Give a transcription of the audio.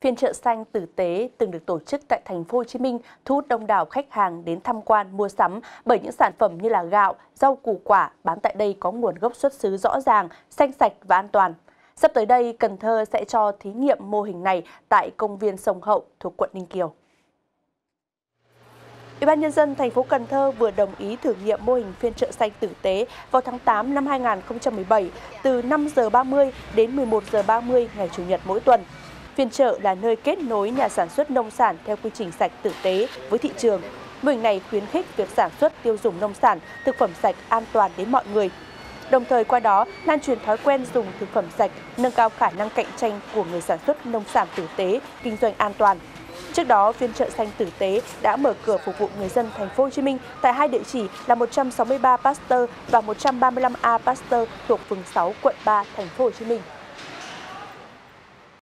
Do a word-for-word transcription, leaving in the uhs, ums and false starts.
Phiên chợ xanh tử tế từng được tổ chức tại thành phố Hồ Chí Minh thu hút đông đảo khách hàng đến tham quan mua sắm bởi những sản phẩm như là gạo, rau củ quả bán tại đây có nguồn gốc xuất xứ rõ ràng, xanh sạch và an toàn. Sắp tới đây, Cần Thơ sẽ cho thí nghiệm mô hình này tại công viên Sông Hậu thuộc quận Ninh Kiều. Ủy ban nhân dân thành phố Cần Thơ vừa đồng ý thử nghiệm mô hình phiên chợ xanh tử tế vào tháng tám năm hai nghìn không trăm mười bảy từ năm giờ ba mươi đến mười một giờ ba mươi ngày Chủ nhật mỗi tuần. Phiên chợ là nơi kết nối nhà sản xuất nông sản theo quy trình sạch tử tế với thị trường. Mô hình này khuyến khích việc sản xuất tiêu dùng nông sản, thực phẩm sạch an toàn đến mọi người. Đồng thời qua đó lan truyền thói quen dùng thực phẩm sạch, nâng cao khả năng cạnh tranh của người sản xuất nông sản tử tế, kinh doanh an toàn. Trước đó, phiên chợ xanh tử tế đã mở cửa phục vụ người dân thành phố Hồ Chí Minh tại hai địa chỉ là một trăm sáu mươi ba Pasteur và một trăm ba mươi lăm A Pasteur thuộc phường sáu, quận ba, thành phố Hồ Chí Minh.